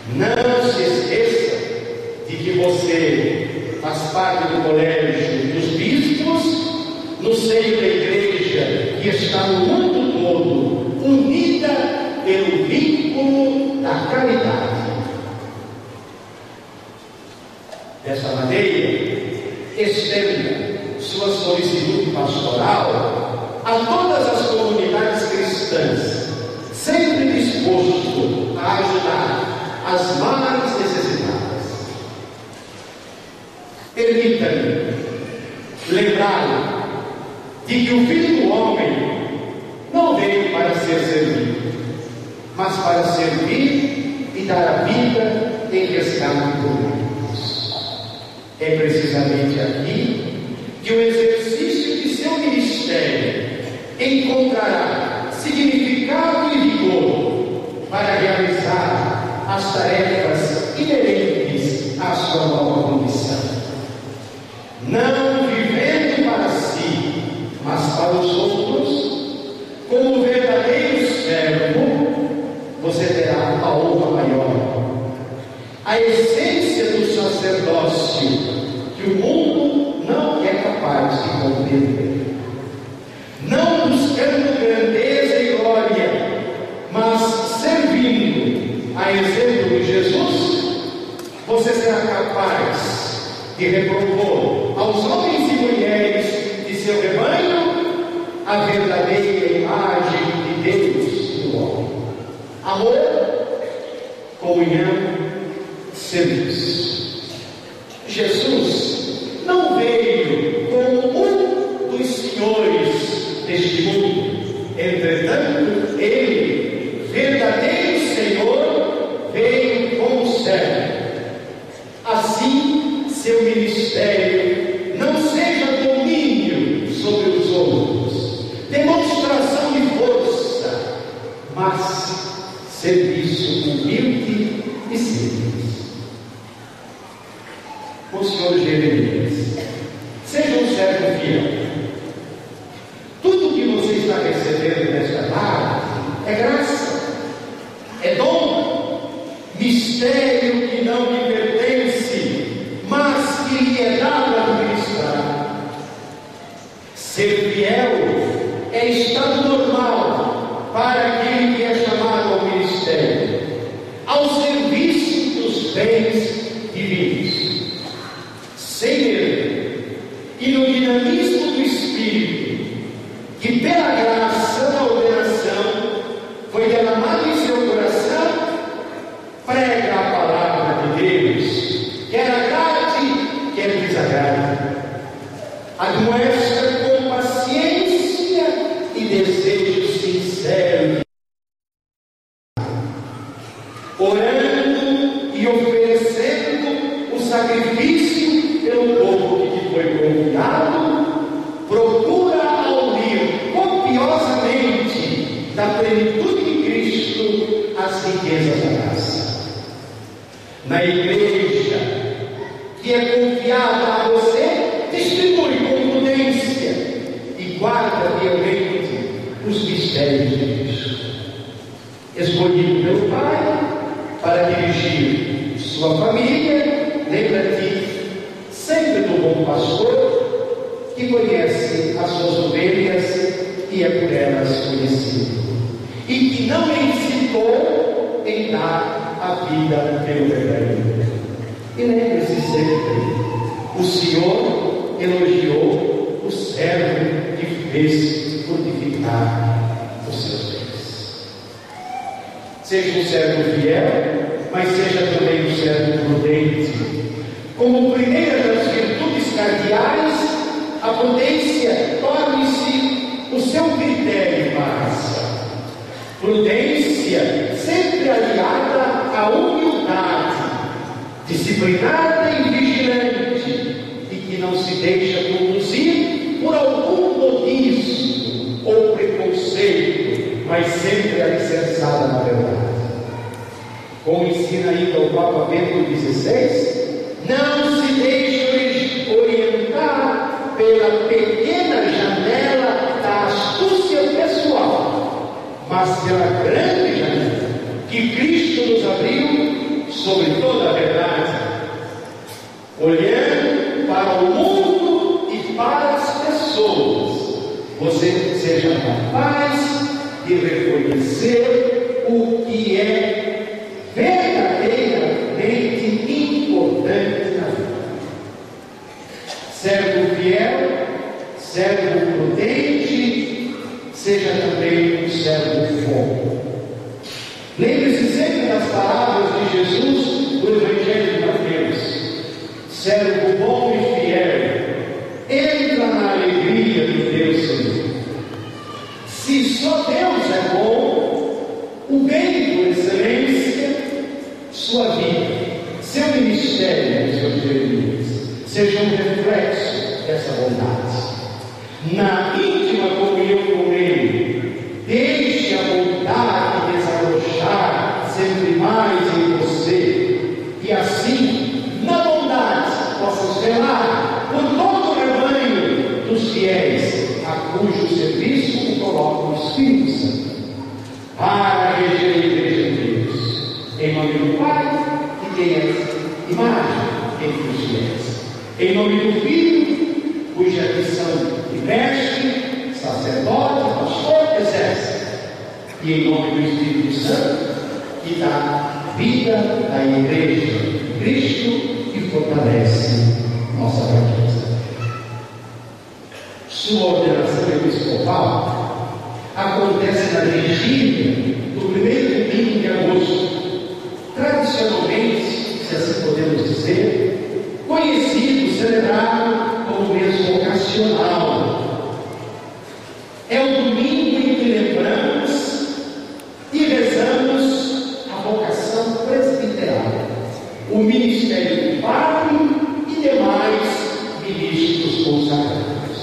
Não se esqueça de que você faz parte do colégio dos bispos, no seio da igreja que está no mundo todo, unida pelo vínculo da caridade. Dessa maneira, estenda sua solicitude pastoral a todas as comunidades cristãs, sempre disposto a ajudar as mais necessitadas. Permita-me lembrar-lhe de que o Filho do Homem não veio para ser servido, mas para servir e dar a vida em resgate por muitos. É precisamente aqui que o exercício de seu ministério encontrará significado e vigor para realizar as tarefas inerentes à sua nova condição. Não vivendo para si, mas para os outros, como verdadeiro servo, você terá a honra maior, a essência do sacerdócio que o mundo não é capaz de compreender. Não buscando grandeza e glória, mas servindo a exemplo de Jesus, você será capaz de repropor aos homens e mulheres de seu rebanho a verdadeira imagem de Deus no homem: amor, comunhão, serviço. Jesus não veio como um dos senhores deste mundo, entretanto, ele, verdadeiro Senhor, veio como servo. Assim, seu ministério não seja domínio sobre os outros, demonstração de força, mas serviço humilde e simples. O Senhor Jeremias, seja um servo fiel. Tudo que você está recebendo nesta tarde é graça, é dom, mistério que não lhe pertence, mas que lhe é dado a administrar. Ser fiel é estado normal para aquele que é chamado ao ministério, ao serviço dos bens divinos. Sem medo e no dinamismo do Espírito, que pela graça da ordenação foi derramado em seu coração, prega a palavra de Deus, quer agrade, quer desagrade. Admoesta com paciência e desejo sincero, orando e oferecendo o sacrifício pelo povo que te foi confiado, procura aurir copiosamente da plenitude de Cristo as riquezas da graça. Na igreja que é confiada a você, distribui com prudência e guarda fielmente os mistérios de Cristo. Escolhido pelo Pai para dirigir sua família, lembra-te sempre do bom pastor que conhece as suas ovelhas e é por elas conhecido, e que não hesitou em dar a vida pelo rebanho. E lembre-se sempre, o Senhor elogiou o servo que fez frutificar os seus bens. Seja um servo fiel, mas seja também um servo prudente. Como primeira das virtudes cardeais, a prudência torne-se o seu critério para a ação. Prudência sempre aliada à humildade, disciplinada e vigilante, e que não se deixa conduzir por algum modismo ou preconceito, mas sempre alicerçada na verdade. Como ensina ainda o Papa Bento XVI, não se deixe orientar pela pequena janela da astúcia pessoal, mas pela grande janela que Cristo nos abriu de reconhecer o que é verdadeiramente importante na vida. Servo fiel, servo prudente, seja também um servo bom. Lembre-se sempre das palavras de Jesus do Evangelho de Mateus: servo bom e fiel, entra na alegria do teu Senhor. Se só Deus é bom, o bem por excelência, sua vida, seu ministério, seus deveres, seja um reflexo dessa bondade. Na íntima comunhão com Ele, deixe a bondade desabrochar sempre mais em você, e assim, na bondade, possas velar por todo o rebanho dos fiéis, a cujo serviço o coloca o Espírito Santo, para reger a igreja de Deus, em nome do Pai, que tem essa imagem entre os fiéis, em nome do Filho, cuja missão de mestre, sacerdote, pastor, exerce, e em nome do Espírito Santo, que dá vida à igreja de Cristo e fortalece nossa fraqueza. Sua ordenação episcopal acontece na vigília do primeiro domingo de agosto, tradicionalmente, se assim podemos dizer, conhecido, celebrado como mês vocacional. É o domingo em que lembramos e rezamos a vocação presbiteral, o ministério do padre e demais ministros consagrados.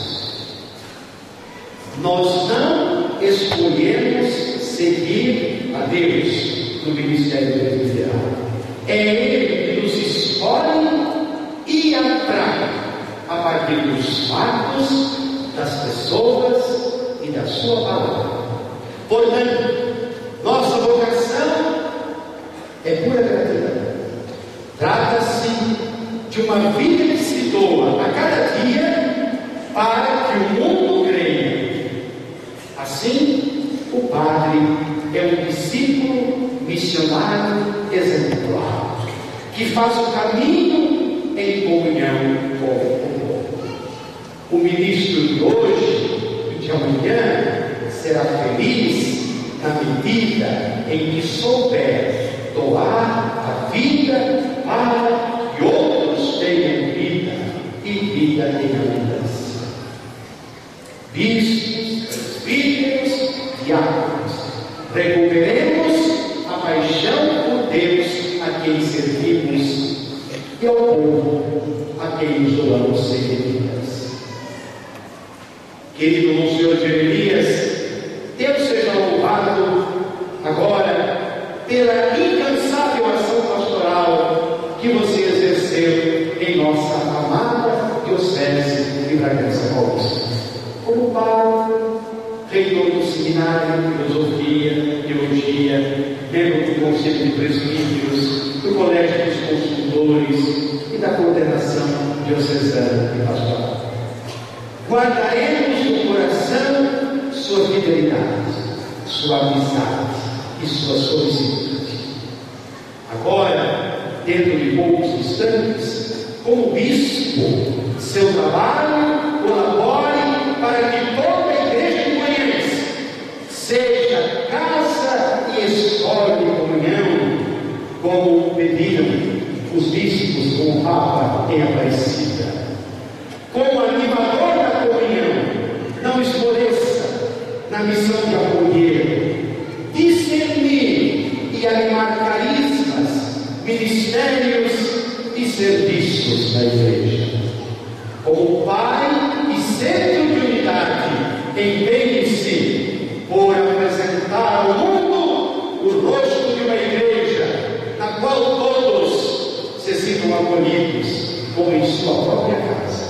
Nós não escolhemos seguir a Deus no ministério presbiteral. É Ele que nos escolhe e atrai a partir dos fatos, das pessoas e da sua palavra. Portanto, nossa vocação é pura gratidão. Trata-se de uma vida que se doa a cada dia para que o mundo creia. Assim, o padre é um discípulo missionário exemplar, que faz o caminho em comunhão com o povo. O ministro de hoje e de amanhã será feliz na medida em que souber doar a vida para que outros tenham vida e vida em abundância. Bispos, presbíteros, diáconos, recuperemos a paixão por Deus a quem servimos e ao povo a quem nos doamos sem medidas. Querido Monsenhor Jeremias, Deus seja louvado agora pela incansável ação pastoral que você exerceu em nossa amada Diocese de Bragança Paulista. Como padre, reitor do seminário de filosofia, teologia, membro do Conselho de Presbíteros, do Colégio dos Consultores e da coordenação diocesana e pastoral. Guardaremos no coração sua fidelidade, sua amizade e sua solicitude. Agora, dentro de poucos instantes, como bispo, seu trabalho colabore para que toda a igreja de Goiânia seja casa e escola de comunhão, como pediram os bispos com o Papa em Aparecida. Como animador da comunhão, não esmoreça na missão de acolher, discernir e animar carismas, ministérios e serviços da igreja. Como Pai e centro de unidade, empenhe-se por apresentar ao mundo o rosto de uma igreja na qual todos se sintam acolhidos como em sua própria casa.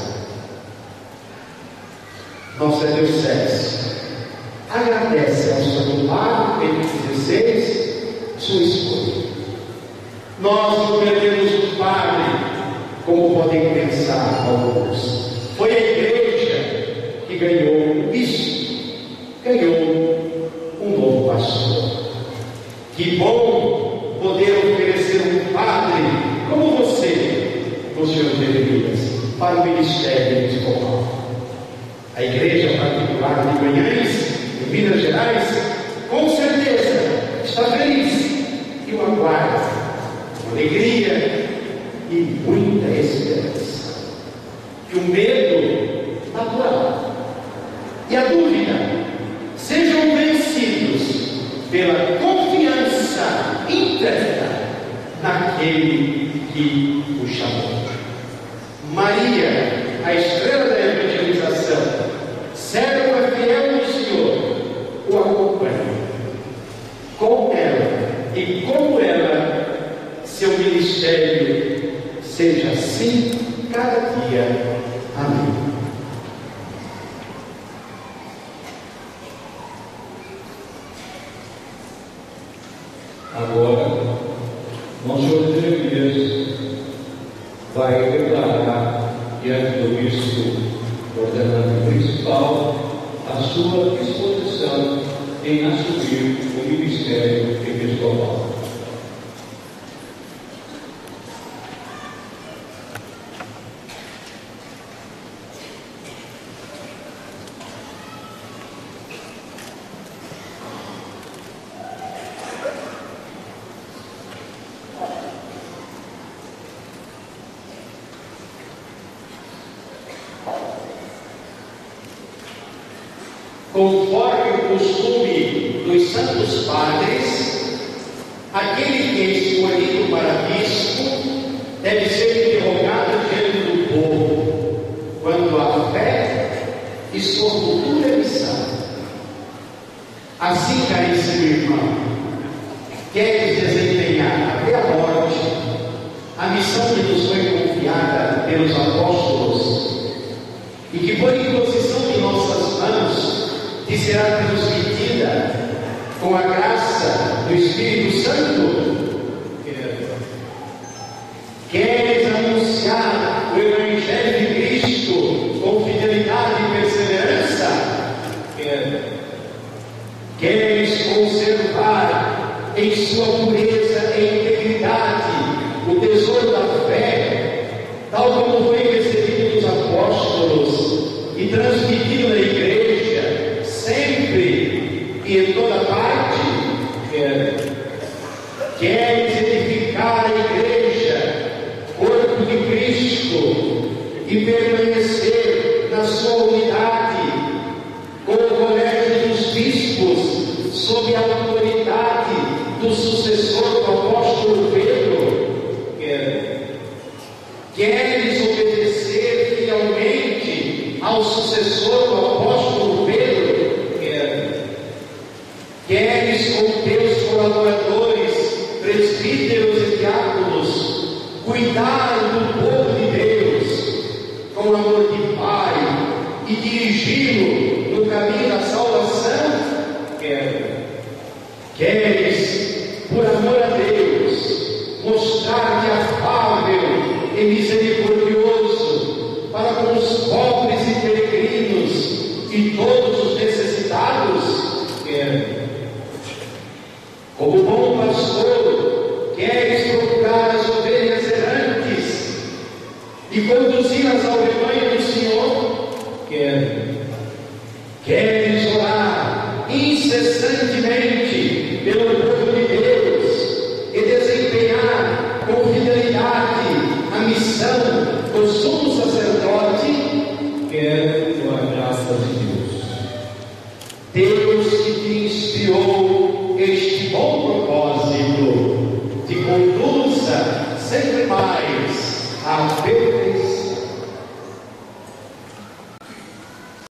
Nossa Diocese agradece ao Santo Padre Bento XVI sua escolha. Nós não perdemos o Padre, como podem pensar alguns. Foi a igreja que ganhou isso, ganhou um novo Que bom poder oferecer um padre como você, no Senhor Jeremias, para o ministério episcopal. A igreja particular de Guanhães, em Minas Gerais, com certeza está feliz e o aguarda com alegria e muita esperança. Que o medo natural e a dúvida sejam vencidos pela confiança íntegra naquele que o chamou. Maria, a estrela da evangelização, serva fiel do Senhor, o acompanha. Com ela e como ela, seu ministério seja assim cada dia. Amém. Agora, Monsenhor Jeremias vai declarar diante do bispo ordenante principal a sua disposição em assumir o ministério episcopal. Conforme o costume dos santos padres, aquele que é escolhido para bispo deve ser interrogado diante do povo quando a fé e sua futura missão. Assim, caríssimo irmão, queres desempenhar até a morte a missão que nos foi confiada pelos apóstolos e que por imposição de nossas mãos que será transmitida com a graça do Espírito Santo? Queres anunciar o Evangelho de Cristo com fidelidade e perseverança? Queres conservar em sua pureza e integridade o tesouro da fé, tal como foi recebido dos apóstolos e transmitido na igreja, sempre e em toda parte? Queres edificar a igreja, corpo de Cristo, e permanecer na sua unidade, com o colégio dos bispos, sob a autoridade do sucessor do apóstolo Pedro? Queres obedecer fielmente ao sucessor do apóstolo Pedro? Queres com teus colaboradores, presbíteros e diáconos, cuidar do povo de Deus com amor de Pai e dirigi-lo no caminho da salvação? Queres, por amor a Deus, mostrar-te afável e misericordioso para com os pobres e peregrinos e todos os necessitados? Como bom pastor, queres procurar as ovelhas errantes e conduzi-las ao rebanho do Senhor? Queres orar incessantemente pelo povo de Deus e desempenhar com fidelidade a missão do sumo sacerdote? Quero com a graça de Deus que te inspirou este bom propósito te conduza sempre mais à perfeição